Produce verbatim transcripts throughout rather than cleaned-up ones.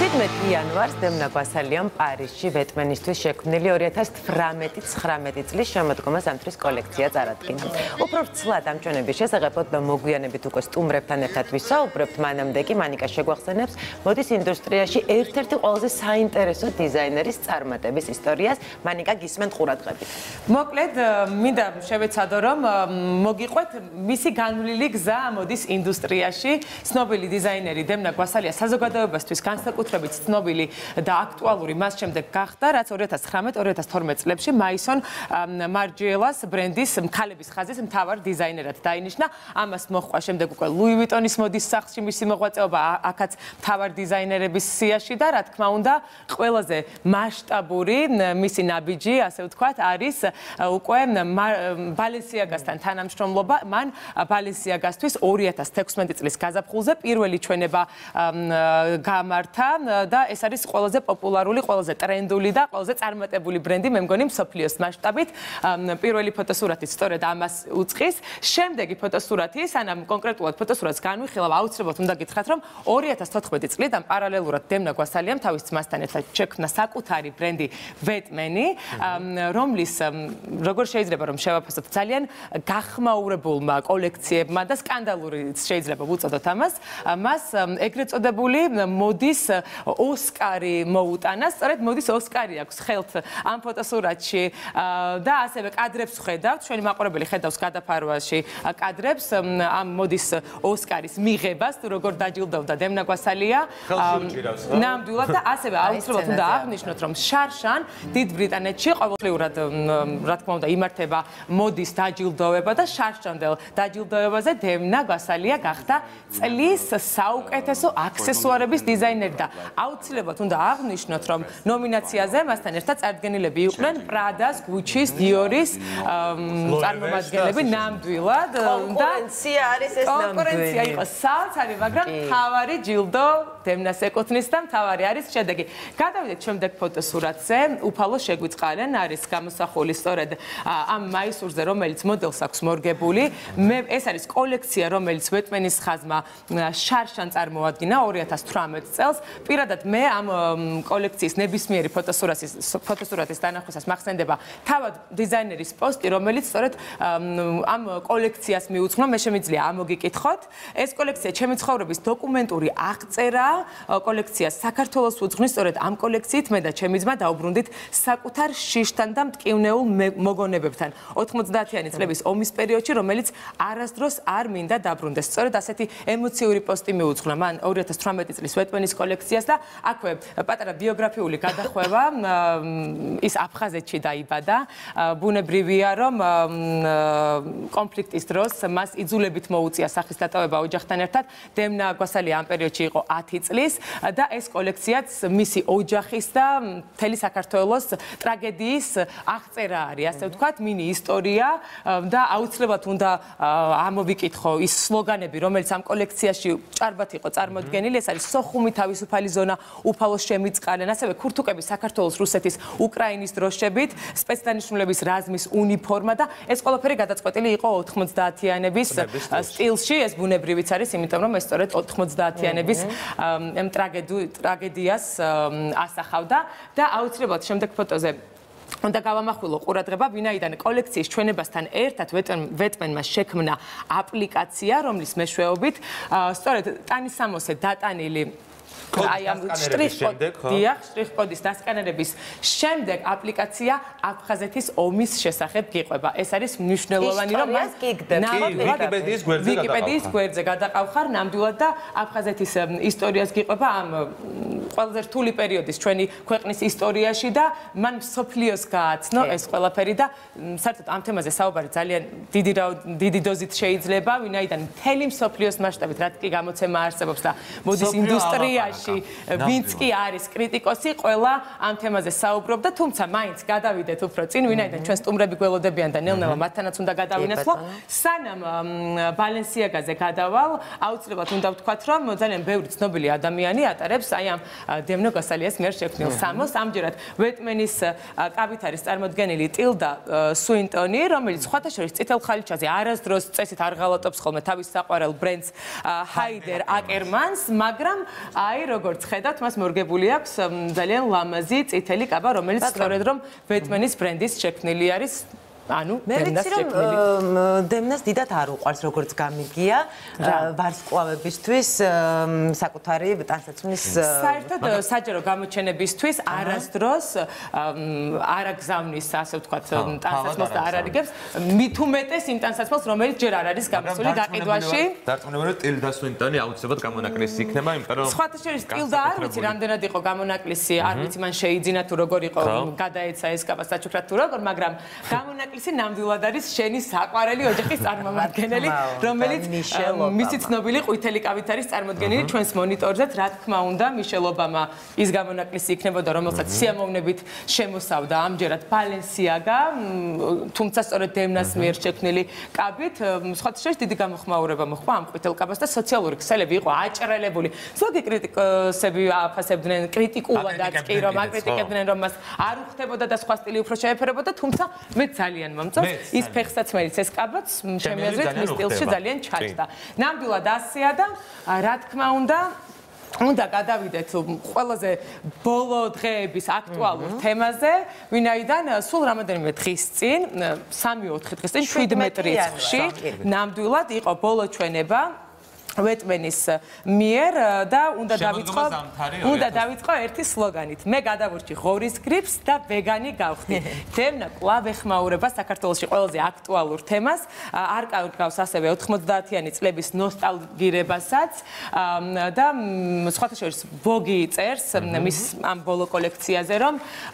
შვიდმეტი იანვარს დემნა გვასალიამ პარიზში ვეტმენისთვის შექმნილი ორი ათას თვრამეტი ცხრამეტი წლის შემოდგომა ზამთრის კოლექცია წარადგინა. უფრო ვრცლად ამ ჩვენების შესახებ და მოგვიანებით უკვე სტუმრებთან ერთად ვისაუბრებთ, მანამდე კი მანიკა შეგვახსენებს მოდის ინდუსტრიაში ერთ-ერთი ყველაზე საინტერესო დიზაინერის წარმატების ისტორიას. მანიკა, გისმენთ ყურადღებით. მოკლედ, მინდა შევეცადო, რომ მოგიყვეთ მისი განვლილი გზა მოდის ინდუსტრიაში. ცნობილი დიზაინერი დემნა გვასალია საზოგადოებისთვის განსაკუთრებით ცნობილი და აქტუალური მას შემდეგ გახდა, რაც ორი ათას ცხრამეტ ორი ათას თორმეტ წლებში მაისონ მარჯიელას ბრენდის ქალების ხაზის მთავარ დიზაინერად დაინიშნა. ამას მოჰყვა შემდეგ უკვე ლუი ვიტონის მოდის სახლში მისი მოღვაწეობა, აქაც მთავარ დიზაინერების სიაში და რა თქმა უნდა, ყველაზე მასშტაბური მისი ნაბიჯი, ასე ვთქვათ, არის უკვე ბალენსიაგასთან თანამშრომლობა. მან ბალენსიაგასთვის ორი ათას თექვსმეტი წლის გაზაფხულზე პირველი ჩვენება გამართა და ეს არის ყველაზე პოპულარული, ყველაზე ტრენდული და ყველაზე წარმატებული ბრენდი, მე მგონი მსოფლიოს მასშტაბით. პირველი ფოტოსურათიც სწორედ ამას უწყის. შემდეგი ფოტოსურათი, სანამ კონკრეტულად ფოტოსურათს განვიხილავ, აუცილებლად უნდა გითხრათ, რომ ორი ათას თოთხმეტი წლიდან პარალელურად დემნა გვასალიამ თავის ძმასთან ერთად შექმნა საკუთარი ბრენდი ვეტმენი, რომლის როგორ შეიძლება რომ შევაფასოთ, ძალიან გახმაურებულმა კოლექციებმა და სკანდალური შეიძლება ვუწოდოთ ამას, მას ეგრეთ წოდებული მოდის ოსკარი მოუტანა, სწორედ მოდის ოსკარი აქვს ხელთ ამ ფოტოსურათში და ასევე კადრებს ხედავთ, ჩვენი მაყურებელი ხედავს გადაფარვაში კადრებს ამ მოდის ოსკარის მიღებას, თუ როგორ დაჯილდოვდა დემნა გვასალია. ნამდვილად და ასევე აუცილებლად უნდა აღნიშნოთ, რომ შარშან დიდ ბრიტანეთში ყოველწლიურად რა თქმა უნდა იმართება მოდის დაჯილდოვება და შარშანდელ დაჯილდოვებაზე დემნა გვასალია გახდა წლის საუკეთესო აქსესუარების დიზაინერი და აუცილებლად უნდა აღნიშნოთ, რომ ნომინაციაზე მასთან ერთად წარდგენილები იყვნენ პრადას, გუჩის, დიორის წარმომადგენლები. ნამდვილად კონკურენცია არის ეს ნამდვილი. კონკურენცია იყო საოცარი, მაგრამ მთავარი ჯილდო დემნას ეკუთვნის და მთავარი არის შედეგი. გადავიდეთ შემდეგ ფოტოსურათზე. უფალო შეგვიწყალენ არის გამოსახული სწორედ ამ მაისურზე, რომელიც მოდელს აქვს მორგებული. მე ეს არის კოლექცია, რომელიც ვეტმენის ხაზმა შარშან წარმოადგინა ორი ათას თვრამეტ წელს. პირადად მე ამ კოლექციის ნებისმიერი ფოტოსურათის ფოტოსურათის დანახვისას მახსენდება თავად დიზაინერის პოსტი, რომელიც სწორედ ამ კოლექციას მიუძღვნა. მე შემიძლია ამოგიკითხოთ. ეს კოლექცია ჩემი ცხოვრების დოკუმენტური აღწერა. კოლექციას საქართველოს უძღვნის, სწორედ ამ კოლექციით მე და ჩემი ძმა დაუბრუნდით საკუთარ შიშთან და მტკივნეულ მოგონებებთან ოთხმოცდაათიანი წლების ომის პერიოდში, რომელიც არასდროს არ მინდა დაბრუნდეს. სწორედ ასეთი ემოციური პოსტი მიუძღვნა მან ორი ათას თვრამეტი წლის ვეტმენის კოლექციას და აქვე პატარა ბიოგრაფიული გადახვევა. ის აფხაზეთში დაიბადა. ბუნებრივია, რომ კონფლიქტის დროს მას იძულებით მოუწია სახის დატოვება ოჯახთან ერთად. დემნა გვასალია ამ პერიოდში იყო ათი წლის და ეს კოლექციაც მისი ოჯახის და მთელი საქართველოს ტრაგედიის აღწერა არის, ასე ვთქვათ, მინი ისტორია და აუცილებლად უნდა ამოვიკითხო ის სლოგანები, რომელიც ამ კოლექციაში ჭარბად იყო წარმოდგენილი. ეს არის სოხუმი, თავისუფალი ზონა, უფალო შემიწყალენ, ასევე ქურთუკები საქართველოს, რუსეთის, უკრაინის დროშებით, სპეცდანიშნულების რაზმის უნიფორმა და ეს ყველაფერი გადაწყვეტილი იყო ოთხმოცდაათიანების სტილში. ეს ბუნებრივიც არის, იმიტომ რომ ეს სწორედ ოთხმოცდაათიანების ტრაგედიას ასახავდა და აუცილებლად შემდეგ ფოტოზე უნდა გავამახვილო ყურადღება, ვინაიდან კოლექციის ჩვენებასთან ერთად ვეტმენმა შექმნა აპლიკაცია, რომლის მეშვეობით სწორედ ტანისამოსე დატანილი აი ამ შტრიხ-კოდის დასკანერების შემდეგ აპლიკაცია აფხაზეთის ომის შესახებ გიყვება. ეს არის მნიშვნელოვანი, რომ მას ვიკიპედიის გვერდზე გადაყავხარ ნამდვილად და აფხაზეთის ისტორიას გიყვება ამ ყველაზე რთული პერიოდის ჩვენი ქვეყნის ისტორიაში და მან მსოფლიოს გააცნო ეს ყველაფერი და საერთოდ ამ თემაზე საუბარი ძალიან დიდი დიდი დოზით შეიძლება, ვინაიდან მთელი მსოფლიოს მასშტაბით რა კი გამოცემა არსებობს და მოდის ინდუსტრიაში ვინც კი არის კრიტიკოსი, ყველა ამ თემაზე საუბრობდა, თუმცა მაინც გადავიდეთ უფრო წინ, ვინაიდან ჩვენ სტუმრები გველოდებიან და ნელ-ნელა მათთანაც უნდა გადავინაცვლო. სანამ ბალენსიაგაზე გადავალ, აუცილებლად უნდა ვთქვათ, რომ ძალიან ბევრი ცნობილი ადამიანი ატარებს აი ამ დემნო გასალიას მიერ შექმნილ სამოს. ამჯერად ვეტმენის კაბით არის წარმოდგენილი ტილდა სუინტონი, რომელიც სხვათა შორის წითელ ხალიჩაზე არასდროს წესით არ ღალატობს ხოლმე თავის საყვარელ ბრენდს ჰაიდერ აკერმანს, მაგრამ აი როგორც ხედავთ, მას მორგებული აქვს ძალიან ლამაზი წითელი კაბა, რომელიც სწორედ რომ ვეტმენის ბრენდის შექმნილი არის. ანუ დემნას შექმნილი. დემნას დიდად არ უყვარს როგორც გამიგია ვარსკვლავებისთვის საკუთარი ტანსაცმლის საერთოდ საჯარო გამოჩენებისთვის არასდროს არ აგზავნის ასე ვთქვათ ტანსაცმელს და არ არიგებს მით უმეტეს იმ ტანსაცმელს რომელიც ჯერ არ არის გამოსული გაყიდვაში. დარწმუნებული ტილდა სუინტონი აუცილებლად გამონაკლისი იქნება, იმიტომ რომ სხვათა შორის ტილდა არ ვიცი რამდენად იყო გამონაკლისი, არ ვიცი მან შეიძინა თუ როგორ იყო გადაეცა ეს კაბა საჩუქრად თუ როგორ, მაგრამ გამონაკლისი ნამდვილად არის შენი საყვარელი ოჯახის წარმომადგენელი, რომელიც მისი ცნობილი ყვითელი კავით არის წარმოდგენილი ჩვენს მონიტორზეც. რა თქმა უნდა, მიშელ ობამა ის გამონაკლისი იქნებოდა, რომელსაც სიამოვნებით შემოსავდა ამჯერად ბალენსიაგა, თუმცა სწორედ დემნას მიერ შექმნილი კაბით. სხვათა შორის დიდი გამოხმაურება მოხდა ამ ყვითელ კაბას და სოციალური ქსელები იყო აჭრელებული. ზოგი კრიტიკოსები აფასებდნენ კრიტიკულადაც კი რომ აკრიტიკებდნენ რომ მას არ უხდებოდა და სხვა სტილი უფრო შეეფერებოდა, თუმცა მე ძალიან მომწონს ის ფეხსაცმელიც ეს კაბაც ჩემი აზრით მის სტილში ძალიან ჩაჭდა. ნამდვილად ასეა და რა თქმა უნდა უნდა გადავიდეთ ყველაზე ბოლო დღეების აქტუალურ თემაზე, ვინაიდან სულ რამოდენიმე დღის წინ, სამი-ოთხი დღის წინ შვიდმეტ რიცხვში ნამდვილად იყო ბოლო ჩვენება ვეტმენის მიერ და უნდა დავიწყო უნდა დავიწყო ერთი სლოგანით. მე გადავურჩი ღორის გრიპს და ვეგანი გავხდი. დემნა კვლავ ეხმაურება საქართველოში ყველაზე აქტუალურ თემას, არ კარგავს ასევე ოთხმოცდაათიანი წლების ნოსტალგირებასაც და სხვათა შორის ვოგი წერს მის ამ ბოლო კოლექციაზე, რომ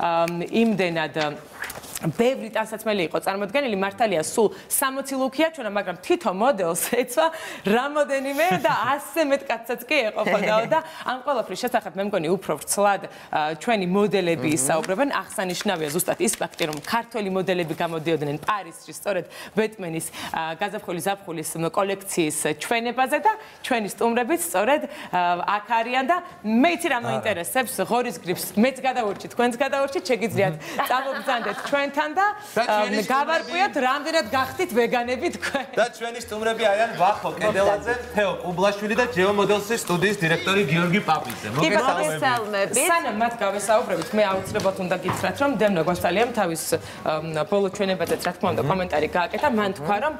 იმდენად ბევრი ტანსაცმელი იყო წარმოდგენილი, მართალია სულ სამოცი ლუკია ჩვენა, მაგრამ თითო მოდელს ეცვა რამოდენიმე და ასზე მეტ კაცსაც კი ეყოფოდაო და ამ ყველაფრის შესახებ მე მგონი უფრო ვრცლად ჩვენი მოდელები ისაუბრებენ. აღსანიშნავია ზუსტად ის ფაქტი, რომ ქართველი მოდელები გამოდიოდნენ პარიზში სწორედ ვეტმენის გაზაფხული ზაფხულის კოლექციის ჩვენებაზე და ჩვენი სტუმრებიც სწორედ აქ არიან და მე იცი რა მოინტერესებს ღორის გრიპს მეც გადავურჩი, თქვენც გადავურჩით, შეგიძლიათ წამოგბრძანდეთ ჩვენ და გავარკვიოთ რამდენად გახდით ვეგანები თქვენ. და ჩვენი სტუმრები არიან ვახო კედელაძე, თეო ყუბლაშვილი და ჯეო მოდელსის სტუდიის დირექტორი გიორგი პაპლიძე. მოგესალმებით. სანამ მათ გავესაუბრებით, მე აუცილებლად უნდა გითხრათ, რომ დემნო გვასალიამ თავის ბოლო ჩვენებაზეც რა თქმა უნდა კომენტარი გააკეთა, მან თქვა, რომ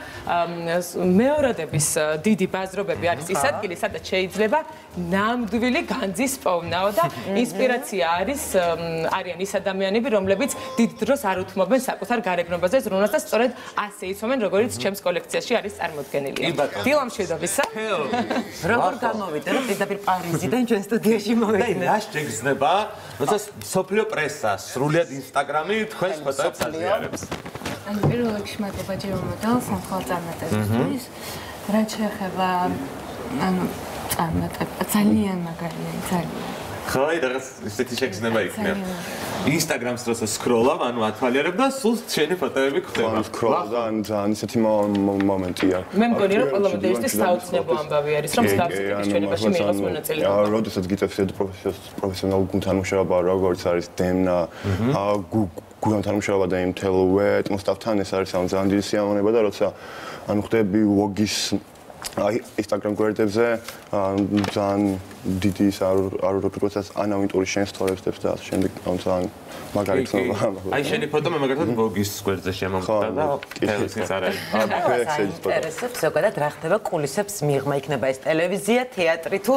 მეორადების დიდი ბაზრობები არის ის ადგილი, სადაც შეიძლება ნამდვილი განძის პოვნაო და ინსპირაცია არის არიან ის ადამიანები, რომლებიც დიდ დროს არ უთმობენ საკუთარ გარეგნობაზე ზრუნვას და სწორედ ასე იცომენ, როგორც ჩემს კოლექციაში არის წარმოდგენილი. დილამ მშვიდობისა. როგორ გამოვიდა, რომ პირდაპირ პარიზიდან ჩვენ სტუდიაში მოვიდნენ? რა შეგრძნება, როცა სოფლიო პრესა სრულიად ინსტაგრამი თქვენს ფოტოებს აზიარებს. ანუ პირველ რიგში მადლობა ჯეო მოდელს სამხალ წარმატებისთვის. რაც შეეხება ანუ წარმატება ძალიან მაგარია, ძალიან. ხო, რაღაც ისეთი შეგრძნება იქნება. ინსტაგრამს როცა სკროლავ, ანუ ათვალიერებ და სულ შენი ფოტოები ხვდება. სკროლავ და ძალიან ისეთი მომენტია. მე მგონი რომ ყველა მოდელისტის საოცნებო ამბავი არის, რომ მსგავსების ჩვენებაში მიიღოს მონაწილეობა. აა, როდესაც გიწევს პროფესიონალ გუნდთან მუშაობა, როგორც არის დემნა, აა გუნდთან მუშაობა და იმ თელ ვეტმოსტავთან ეს არის ძალიან დიდი სიამოვნება და როცა ანუ ხდები ვოგის აი ინსტაგრამ გვერდებზე ძალიან დიდი ის არ არ როდესაც ანავინტური შენ სტორიებს და ასე შემდეგ ძალიან მაგარი ცნობა. აი შენი ფოტო მე მაგალითად ვოგის გვერდზე შემომხვდა და თელესიც არ არის. ინტერესებს ზოგადად რა ხდება კულისებს მიღმა, იქნება ეს ტელევიზია, თეატრი თუ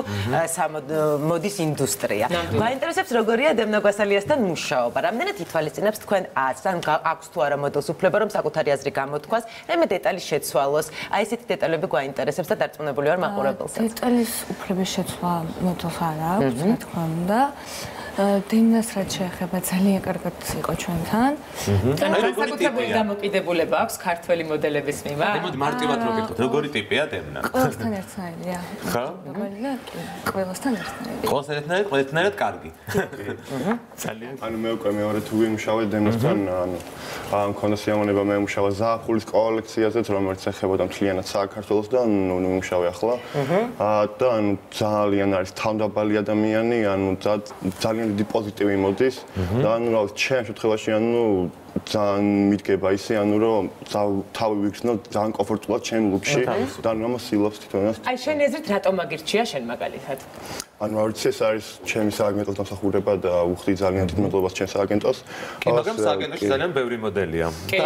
მოდის ინდუსტრია. გაინტერესებს როგორია დემნა გვასალიასთან მუშაობა. რამდენად ითვალისწინებს თქვენ აზრს, ან აქვს თუ არა მოდელს უფლება რომ საკუთარი აზრი გამოთქვას, რაიმე დეტალი შეცვალოს. აი ესეთი დეტალები გვაინტერესებს და დარწმუნებული ვარ მაყურებელსაც. დეტალის უფლების შეცვლა მოდელს არ აქვს, რა თქმა უნდა. დემნას რაც შეეხება ძალიან კარგად იყო ჩვენთან. განსაკუთრებული დამოკიდებულება აქვს ქართველი მოდელების მიმართ? მოდი მარტივად რო გითხოთ, როგორი ტიპია დემნა? ყველასთან ერთნაირია. ხო? ყველასთან ერთნაირი. ყველასთან ერთნაირად, ყველასთანაირად კარგი. ძალიან. ანუ მე უკვე მეორე თუ ვიმუშავე დემასთან, ანუ ამ მქონდა სიამოვნება მე ვიმუშავა ზაფხულის კოლექციაზეც, რომელიც ეხებოდა მთლიანად საქართველოს და ნუ ვიმუშავე ახლა. აა და ანუ ძალიან არის თავდაბალი ადამიანი, ანუ ძალიან დიდი პოზიტივი მოდის და ანუ რა ვიცი, ჩემ შემთხვევაში ანუ ძალიან მიდგება ისე, ანუ რომ თავი ვიგრძნო ძალიან კომფორტულად ჩემ ლუკში და ანუ ამას სილობს თვითონაც. აი შენი აზრით რატომ აგირჩია შენ მაგალითად? ანუ არ ვიცი, ეს არის ჩემი სააგენტოს დამსახურება და უხდი ძალიან დიდ მადლობას ჩემს სააგენტოს. კი, მაგრამ სააგენტოში ძალიან ბევრი მოდელია. კი,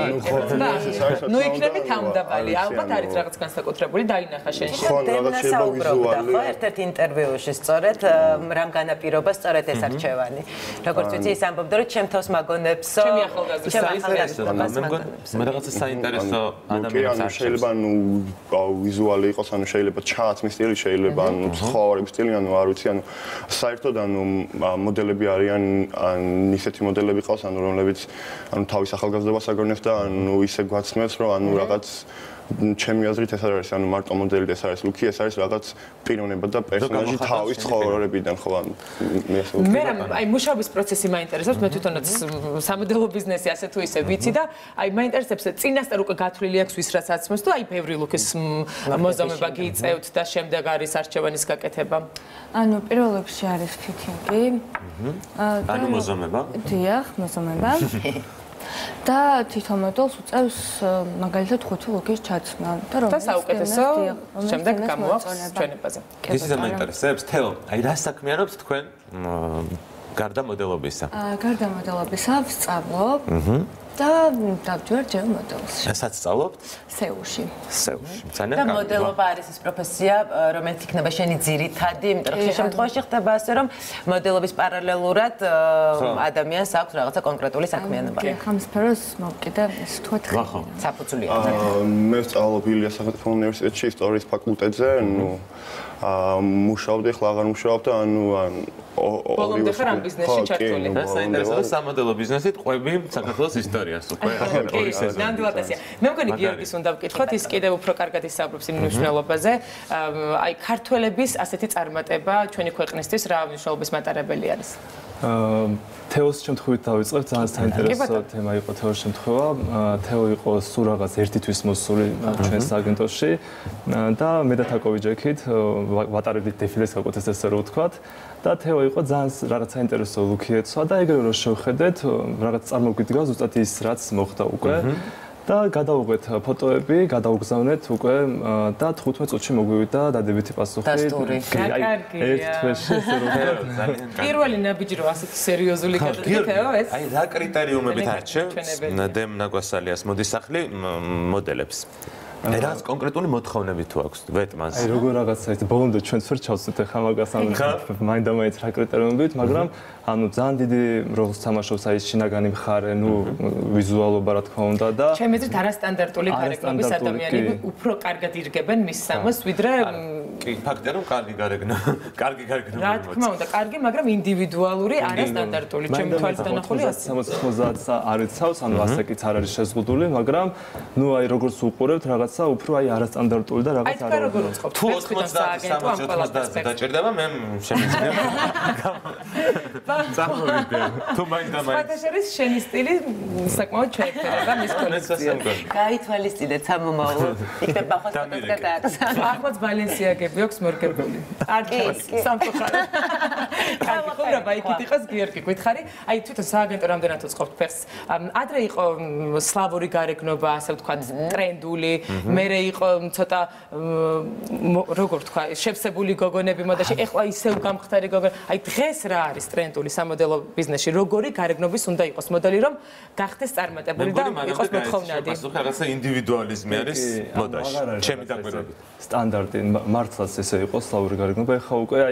ნუ იქნები თავდაბალი, ალბათ არის რაღაც განსაკუთრებული დაინახა შენში. რაღაც შეიძლება ვიზუალი. ხო, ერთ-ერთ ინტერვიუში სწორედ რამ განაპირობა სწორედ ეს არჩევანი. როგორც ვიცი, ის ამბობდა, რომ ჩემ თავს მაგონებსო. ჩემი ახალგაზრდობას მაგონებს. მე რაღაცა საინტერესო ადამიანს არ შეიძლება ანუ ვიზუალი იყოს, ანუ შეიძლება ჩაცმის სტილი, შეიძლება ანუ ცხოვრების სტილი, ანუ არ ვიცი, ანუ საერთოდ ანუ მოდელები არიან, ან ისეთი მოდელები ყავს, ანუ რომლებიც ანუ თავის ახალგაზრდობას აგონებს და ანუ ისე გვაცნობს, რომ ანუ რაღაც ჩემი აზრით ეს არის, ანუ მარტო მოდელი ეს არის ლუკი, ეს არის რაღაც პიროვნება და პერსონაჟი თავის ცხოვრებიდან, ხო, ანუ მე ასე ვთქვი. მე აი მუშაობის პროცესი მაინტერესებს, მე თვითონაც სამოდელო ბიზნესი ასე თუ ისე ვიცი და აი მაინტერესებს წინასწარ უკვე გათვლილი აქვს ვის რაც აცმოს და აი ბევრი ლუკის მოზომება გიწევთ და შემდეგ არის არჩევანის გაკეთება. ანუ პირველ რიგში არის ფიტინგი. ანუ მოზომება? დიახ, მოზომება. და თვითონ მოდელს უწევს მაგალითად ხუთი ლუკის ჩაცმა და რომ და საუკეთესო შემდეგ გამოაქვს ჩვენებაზე. ეს ის მაინტერესებს თეო, აი რა საქმიანობთ თქვენ გარდა მოდელობისა? აა გარდა მოდელობისა ვსწავლობ. და დავჯერ ჯერ მოდელში. ესაც სწავლობთ? სეულში. სეულში. ძალიან კარგი. და მოდელობა არის ის პროფესია, რომელიც იქნება შენი ძირითადი, იმიტომ რომ შემთხვევაში ხდება ასე, რომ მოდელობის პარალელურად ადამიანს აქვს რაღაცა კონკრეტული საქმიანობა. კი, ამ სფეროს მოვკიდე ის თქვათ. საფუძვლია. მე ვსწავლობ ილიას სახელმწიფო უნივერსიტეტში ისტორიის ფაკულტეტზე, ნუ აა მუშაობდი, ახლა აღარ მუშაობ და ანუ ან ბოლომდე ხარ ამ ბიზნესში ჩართული. და საინტერესოა სამოდელო ბიზნესით ყვები საქართველოს ისტორიას უკვე ორი სეზონი. ნამდვილად ასეა. მე მგონი გიორგის უნდა ვკითხოთ, ის კიდევ უფრო კარგად ისაუბრებს იმ მნიშვნელობაზე. აი ქართველების ასეთი წარმატება ჩვენი ქვეყნისთვის რა მნიშვნელობის მატარებელი არის? თეოს შემთხვევით დავიწყებ, ძალიან საინტერესო თემა იყო თეოს შემთხვევა. თეო იყო სულ რაღაც ერთი თვის მოსული ჩვენს აგენტოში და მე და თაკოვიჯექით ვატარებდით დეფილეს გაკეთეს ესე რომ ვთქვათ. და თეო იყო ძალიან რაღაც საინტერესო ლუკი ეცვა და ეგრევე რომ შევხედეთ, რაღაც წარმოგვიდგა ზუსტად ის რაც მოხდა უკვე. და გადავუღეთ ფოტოები, გადავგზავნეთ უკვე და თხუთმეტ წუთში მოგვივიდა დადებითი პასუხი. ერთ თვეში ესე რომ ძალიან პირველი ნაბიჯი რომ ასეთი სერიოზული გადადგეთეო ეს? აი რა კრიტერიუმებით არჩევს დემ ნაგვასალიას მოდისახლი მოდელებს? აი რა კონკრეტული მოთხოვნები თუ აქვს ვეტმანს? აი როგორ რაღაცა ის ბოლომდე ჩვენც ვერ ჩავსვით ახლა მაგას ანუ მაინდა-მაინც რა კრიტერიუმებით, მაგრამ ანუ ძალიან დიდი როლს თამაშობს აი შინაგანი მხარე, ნუ ვიზუალობა რა თქმა უნდა და ჩემი აზრით არასტანდარტული გარეგნობის ადამიანები უფრო კარგად ირგებენ მის სამოს ვიდრე კი ფაქტია რომ კარგი გარეგნა, კარგი გარეგნა რა თქმა უნდა, კარგი, მაგრამ ინდივიდუალური არასტანდარტული ჩემი თვალით დანახული ასე ოცდაათს არ იცავს, ანუ ასაკიც არ არის შეზღუდული, მაგრამ ნუ აი როგორც უყურებთ რაღაცა უფრო აი არასტანდარტული და რაღაც არა როგორ უწყობთ თუ ოცდაათი ოცდაათი დაჭირდება მე შემიძლია წამოვიდე თუ მაინდა მაინც ფათაშერის შენი სტილი საკმაოდ შეეფერება მის კოლექციას გაითვალისწინეთ სამომავლო იქნება ხოთ ფოტოს გადააგზავნე ახლაც ბალენსიაგები აქვს მორგებული არჩევს სამწუხაროდ კარგი ხუმრობა იქით იყოს გიორგი გითხარი აი თვითონ სააგენტო რამდენად უწყობთ ფერს ადრე იყო სლავური გარეგნობა ასე ვთქვათ ტრენდული მერე იყო ცოტა როგორ ვთქვა შევსებული გოგონები მოდაში ეხლა ისევ გამხდარი გოგონები აი დღეს რა არის ტრენდული სამოდელო ბიზნესში როგორი გარეგნობის უნდა იყოს მოდელი რომ გახდეს წარმატებული და იყოს მოთხოვნადი პასუხი რაღაცა ინდივიდუალიზმი არის მოდაში ჩემი დაკვირვებით სტანდარტი მართლაც ესე იყო სლავური გარეგნობა ეხლა უკვე აი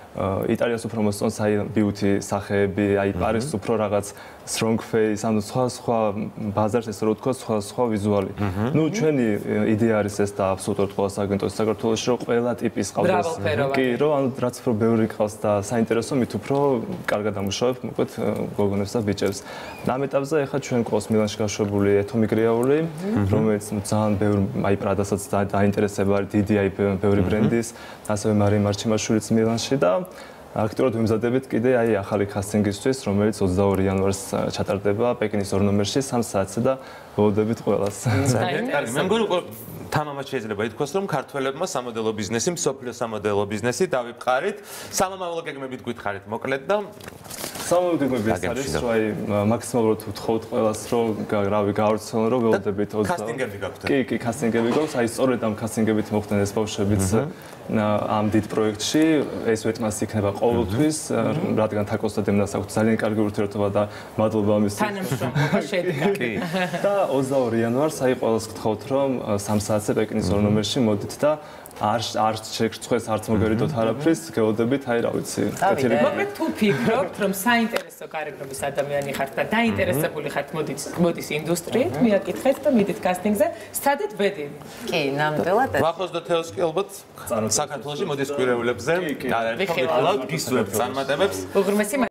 იტალიას უფრო მოსწონს აი ბიუთი სახეები, აი პარიზს უფრო რაღაც strong face, ანუ სხვა სხვა ბაზარს ესე რომ ვთქვა, სხვა სხვა ვიზუალი. ნუ ჩვენი იდეა არის ეს და აბსოლუტურად ყველა აგენტოს საქართველოში რომ ყველა ტიპის ყავდეს. კი, რომ ანუ რაც უფრო ბევრი ყავს და საინტერესო მით უფრო კარგად ამუშავებ, მოკლედ გოგონებს და ბიჭებს. ამ ეტაპზე ახლა ჩვენ ყავს მილანში გაშვებული ეთომი გრეაული, რომელიც ძალიან ბევრი აი პრადასაც დაინტერესება, დიდი აი ბევრი ბრენდის, ასევე მარიამ მარჩიმაშვილიც მილანში და აქტიურად ვიმზადებით კიდე აი ახალი კასტინგისთვის, რომელიც ოცდაორი იანვარს ჩატარდება პეკინის ორ ნომერში სამ საათზე და ველოდებით ყველას. ძალიან კარგი. მე მგონი თამამად შეიძლება ითქვას, რომ ქართველებმა სამოდელო ბიზნესი, მსოფლიო სამოდელო ბიზნესი დავიფყარით. სამომავლო გეგმებით გითხარით, მოკლედ და სამომავლო გეგმები არის, რომ აი მაქსიმალურად ვთხოვთ ყველას, რომ რავი, გავრცელონ, რომ ველოდებით ოცდაორი. კასტინგები გაქვთ. კი, კი, კასტინგები გვაქვს, აი სწორედ ამ კასტინგებით მოხდნენ ეს ბავშვებიც ამ დიდ პროექტში, ეს ვეტმას იქნება ყოველთვის, რადგან თაკოს და დემნას აქვს ძალიან კარგი ურთიერთობა და მადლობა ამის. თანამშრომლობა შედგა. კი. და ოცდაორი იანვარს აი ყველას გთხოვთ, რომ სამ საათზე პეკინის ორ ნომერში მოდით და არ არ შეგრცხვეს არც მოგერიდოთ არაფრის, გეოდებით, აი რა ვიცი. მოკლედ თუ ფიქრობთ, რომ საინტერესო გარეგნობის ადამიანი ხართ და დაინტერესებული ხართ მოდის მოდის ინდუსტრიით, მიაკითხეთ და მიდით კასტინგზე, სტადეთ ბედი. კი, ნამდვილად. ვახოს და თეოს კი ალბათ საქართველოში მოდის კვირეულებზე. არ არის, ხომ გიხილავთ, გისურვებთ წარმატებებს. უღრმესი